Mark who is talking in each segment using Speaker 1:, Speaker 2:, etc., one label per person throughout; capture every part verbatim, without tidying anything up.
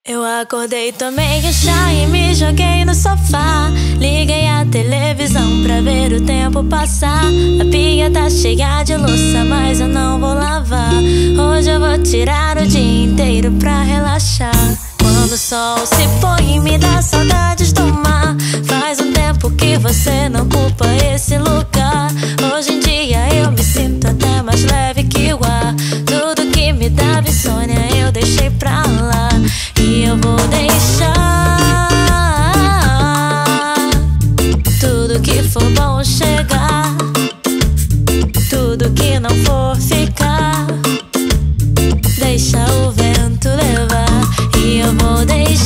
Speaker 1: Eu acordei, tomei chá e me joguei no sofá. Liguei a televisão pra ver o tempo passar. A pia tá cheia de louça, mas eu não vou lavar. Hoje eu vou tirar o dia inteiro pra relaxar. Quando o sol se põe, me dá saudades do mar. Faz um tempo que você não ocupa esse lugar. Hoje em dia eu me sinto até mais leve que o ar. Tudo que me dava insônia eu deixei pra lá. E eu vou deixar tudo que for bom chegar, tudo que não for ficar, deixa o vento levar. E eu vou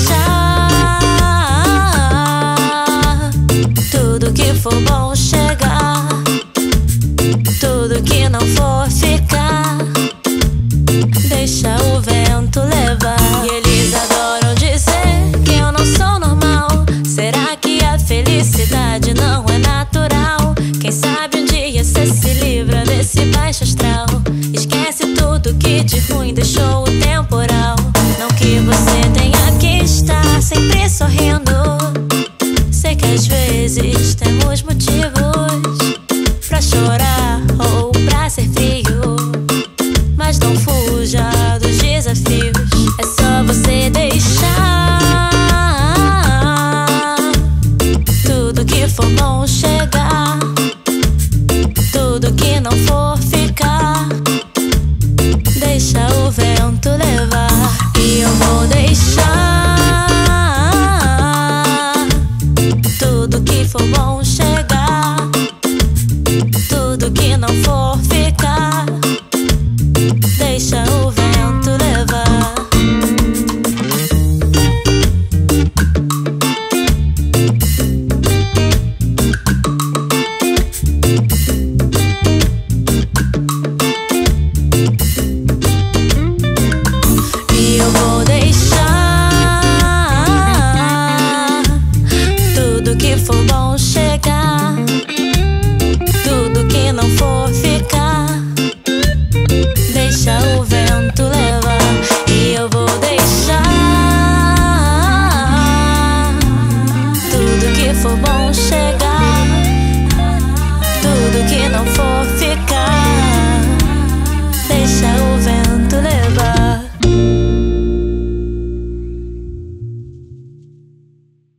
Speaker 1: deixar tudo que for bom chegar, tudo que não for ficar, deixa o vento levar. E eles adoram dizer que eu não sou normal. Será que a felicidade não é natural? Quem sabe um dia cê se livra desse baixo astral. Esquece tudo que de ruim deixou o temporal. Não que você tenha que estar sempre sorrindo,